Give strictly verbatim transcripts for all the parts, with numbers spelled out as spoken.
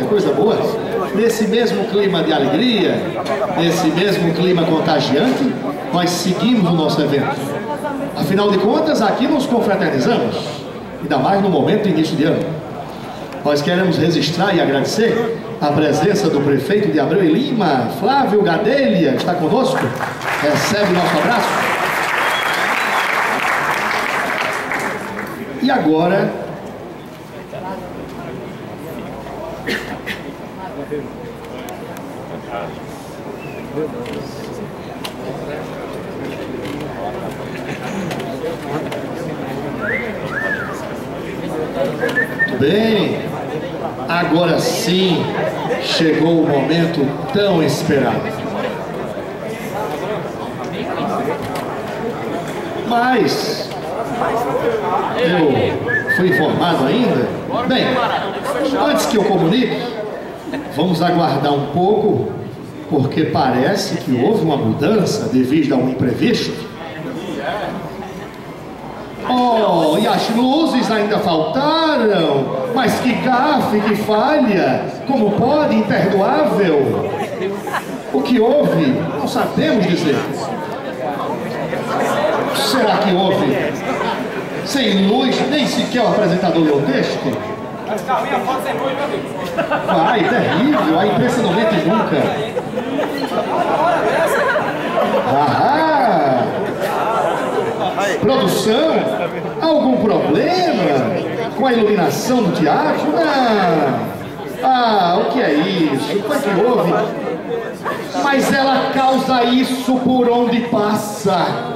coisa boa. Nesse mesmo clima de alegria, nesse mesmo clima contagiante, nós seguimos o nosso evento. Afinal de contas, aqui nos confraternizamos, ainda mais no momento de início de ano. Nós queremos registrar e agradecer a presença do prefeito de Abreu e Lima, Flávio Gadelha, que está conosco. Recebe nosso abraço. E agora, muito bem, agora sim chegou o momento tão esperado. Mas eu fui informado ainda. Bem, antes que eu comunique, vamos aguardar um pouco, porque parece que houve uma mudança devido a um imprevisto. Oh, e as luzes ainda faltaram. Mas que gafe, que falha! Como pode, imperdoável! O que houve? Não sabemos dizer. Será que houve? Sem luz, nem sequer o apresentador leu o texto? Vai, terrível, a imprensa não mente nunca. Ah! Produção? Algum problema com a iluminação do teatro? Não. Ah, o que é isso? O que é que houve? Mas ela causa isso por onde passa.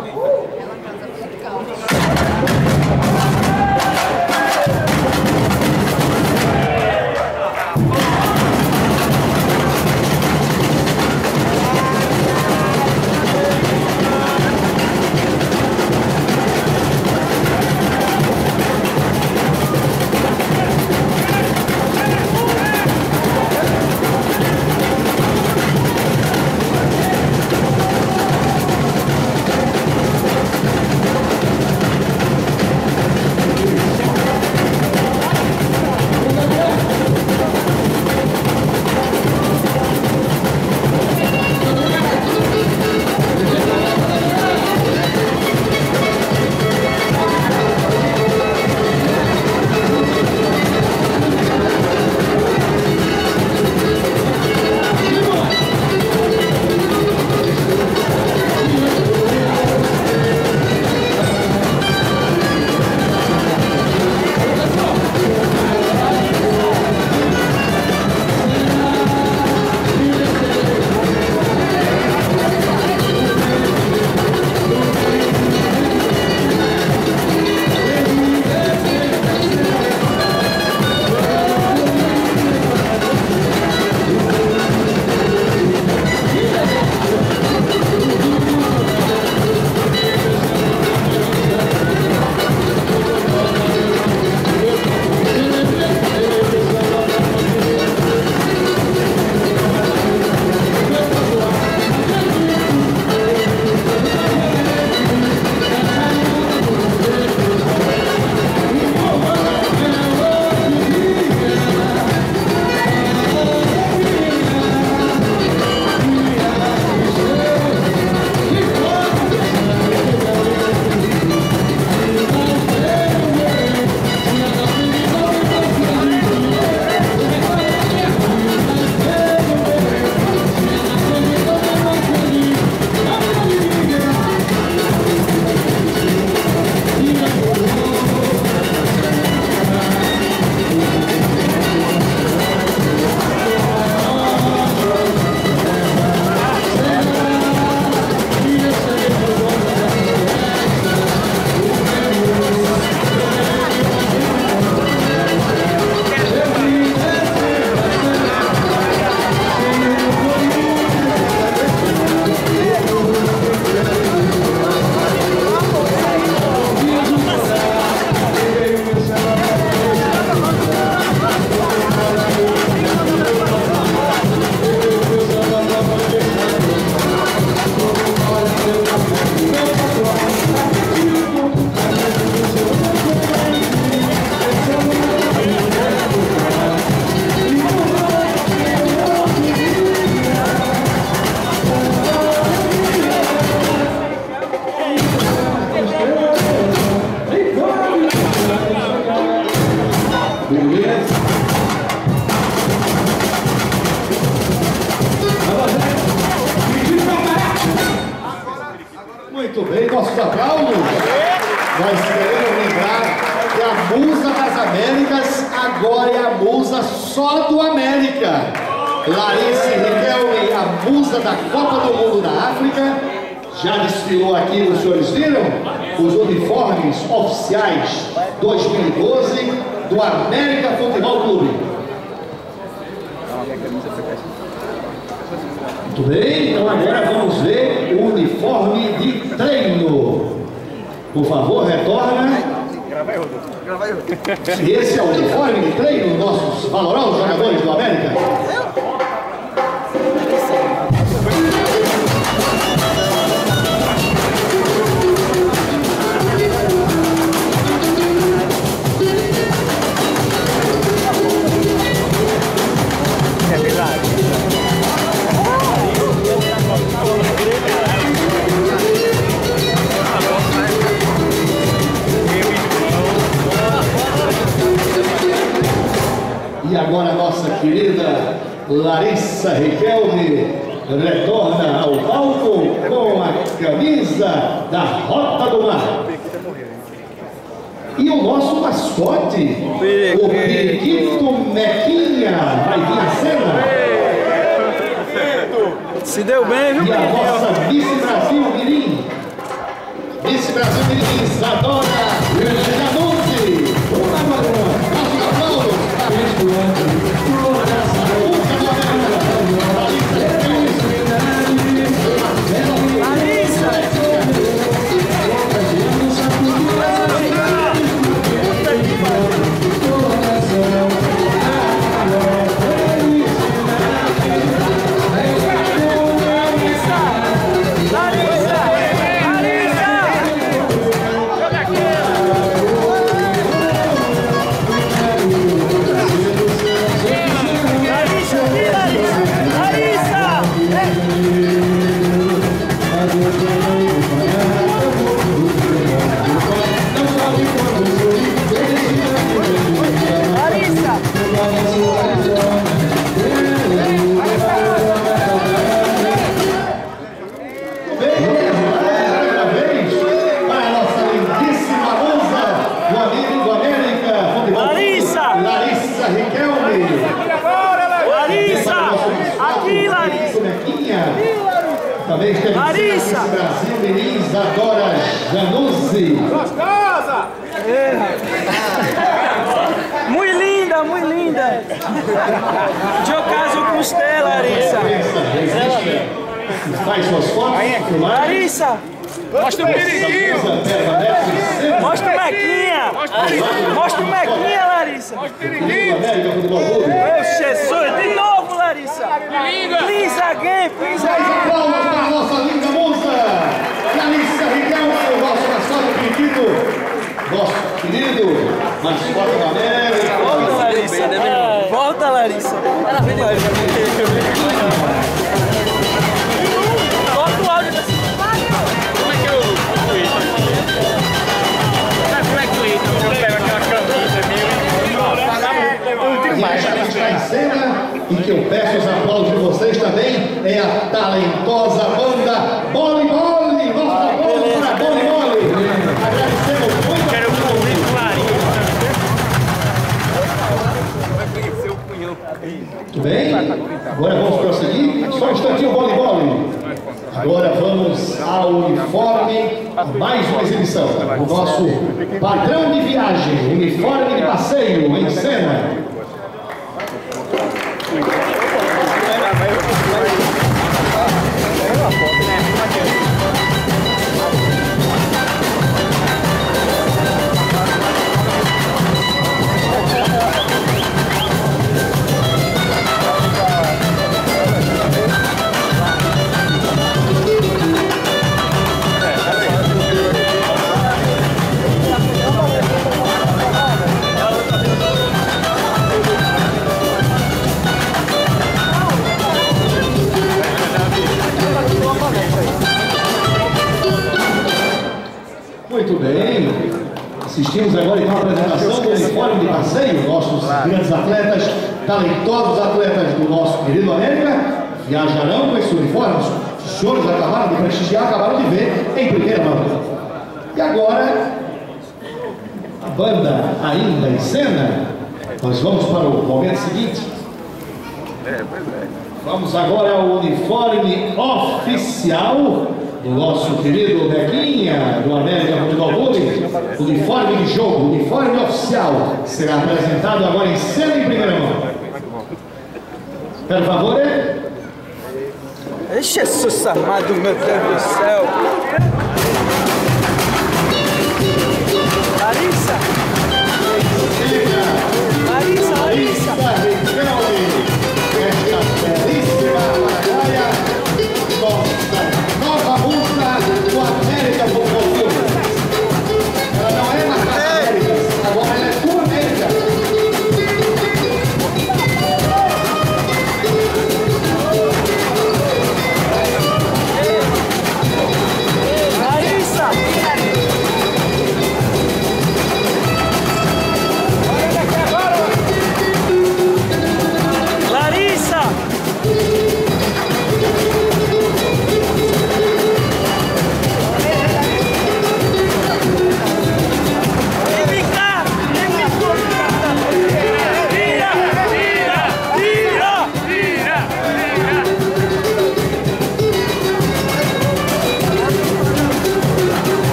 nossos aplausos. Nós queremos lembrar que a musa das Américas agora é a musa só do América. Larissa Riquelme, a musa da Copa do Mundo da África, já desfilou aqui, os senhores viram? Os uniformes oficiais dois mil e doze do América Futebol Clube. Muito bem, então agora vamos ver o uniforme de treino. Por favor, retorna. Esse é o uniforme de treino dos nossos valorosos jogadores do América. E agora a nossa querida Larissa Riquelme retorna ao palco com a camisa da Rota do Mar. E o nosso mascote, o Periquito Mequinha, vai vir à cena. Se deu bem, viu? E a nossa Miss Brasil Mirim, Miss Brasil Mirim, Isadora Januzzi. Nosso aplauso. Também temos Larissa Brasil, Mirim, Isadora Januzzi. Gostosa! Muito linda, muito linda. De ocaso com você, Larissa. Faz suas fotos. Larissa! Mostra o periquinho! Mostra o Mequinha! Mostra o Mequinha, Larissa! Mostra o periquinho! Meu Jesus, de novo, Larissa! Please again, please again! Palmas para a nossa linda musa! Larissa Riquelme, o nosso mascote periquito! Nosso querido mascote da América! Volta, Larissa! Volta, Larissa! Bota o áudio desse. E a gente está em cena e que eu peço os aplausos de vocês também é a talentosa banda Boli Boli. Nosso aplauso para Boli Boli. Agradecemos muito. Quero muito Muito bem, agora vamos prosseguir. Só um instantinho, Boli Boli. Agora vamos ao uniforme, a mais uma exibição. O nosso padrão de viagem, uniforme de passeio em cena. Muito bem, assistimos agora então a apresentação do uniforme de passeio. Nossos grandes atletas, talentosos atletas do nosso querido América, viajarão com esse uniforme. Os senhores acabaram de prestigiar, acabaram de ver em primeira mão. E agora, a banda ainda em cena, nós vamos para o momento seguinte. Vamos agora ao uniforme oficial do nosso querido Bequinha, do América Futebol Clube. Uniforme de jogo, uniforme oficial, será apresentado agora em cena em primeira mão. Por favor, é? Jesus amado, meu Deus do céu! Larissa! Larissa, Larissa! Esta belíssima paraguaia, nossa nova música do América Futebol Clube. Ela não é na América, agora ela é do América.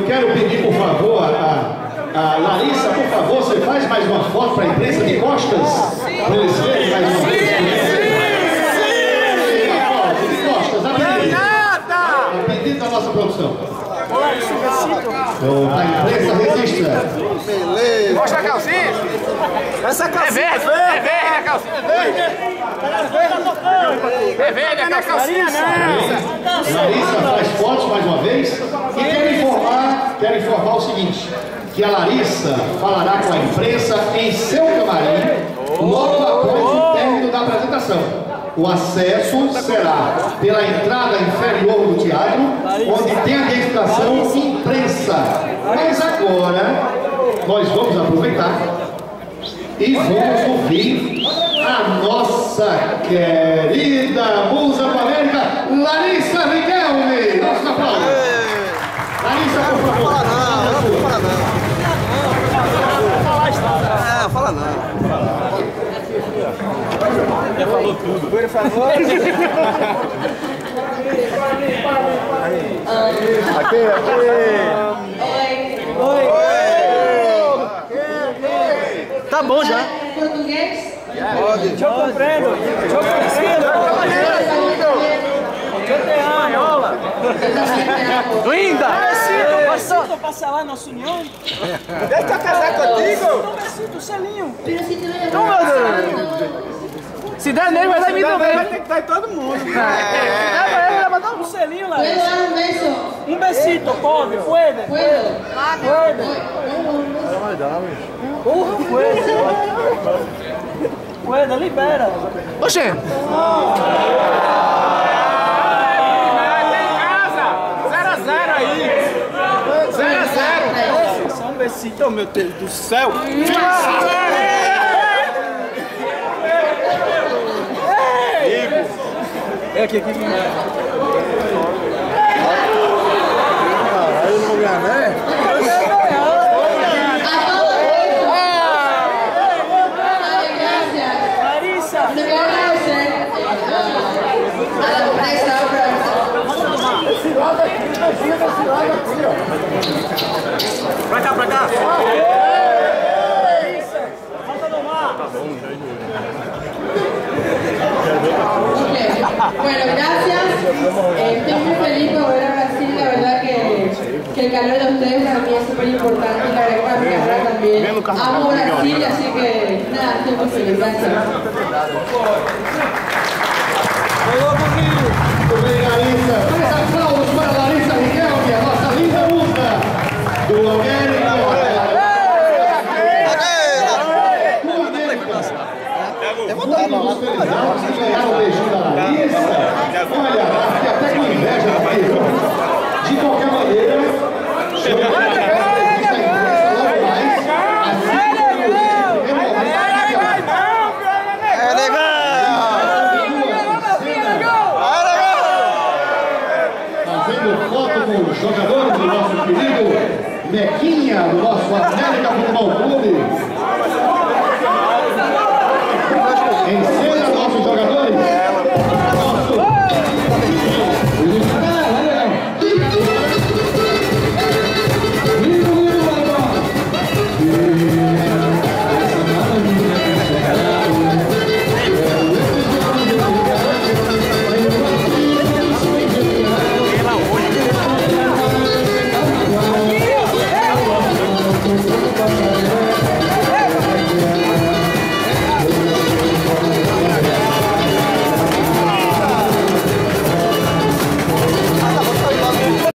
quero pedir, por favor, a, a Larissa, por favor, você faz mais uma foto para a imprensa de costas? Para eles verem mais uma vez. De costas, a pedido. A pedido da nossa produção. A imprensa registra. Beleza. Mostra a calcinha. Essa calcinha é verde, é verde a calcinha. É verde. É verde a calcinha. Larissa faz fotos mais uma vez. E quero informar, quero informar o seguinte, que a Larissa falará com a imprensa em seu camarim logo após o término da apresentação. O acesso será pela entrada inferior do teatro, onde tem a identificação imprensa. Mas agora nós vamos aproveitar e vamos ouvir a nossa querida musa do América, Larissa Riquelme. Nosso aplauso. Larissa, por favor. Fala não, não fala não. É, fala não. Já falou tudo. Por favor. Aqui, aqui. Oi. Oi. Tá bom já. Português? Pode. Eu compreendo. Eu compreendo. Eu te amo. Linda. Besito para selar nossa união. Deixa eu casar contigo. Um besito, selinho. Pero si te lo Não, meu Deus. Se der nele, vai dar em mim também. Vai ter que dar em todo mundo. Se der pra ele, vai mandar um selinho lá. ¿Puedo dar un beso? Um besito, pode. Puede. ¿Puedo? Puede. Porra, puede. Puede, libera. Oxê. Só um besito, meu Deus do céu. É aqui, aqui, aqui. Caralho, eu não vou ganhar, né? A todo esto. Ay, gracias. Larissa. Le quiero agradecer a la empresa Pra cá, pra cá. Bueno, gracias. Eh, estoy muy feliz por volver a Brasil. La verdad que, que el calor de ustedes para mí es súper importante. Y la verdad que para mi carrera también. Amo Brasil, así que nada, estoy muy feliz. Gracias. Muito bem, Larissa. Mais aplausos para Larissa Riquelme, a nossa linda musa do América. Vamos nos felizarmos de ganhar o beijinho da Larissa. Olha, fiquei até com inveja daqui, viu? De qualquer maneira, chegou a entrevista à imprensa logo mais. Assim que eu vi, primeiro momento, É legal. fazendo foto com os jogadores do nosso querido Mequinha, do nosso América Futebol Clube. Em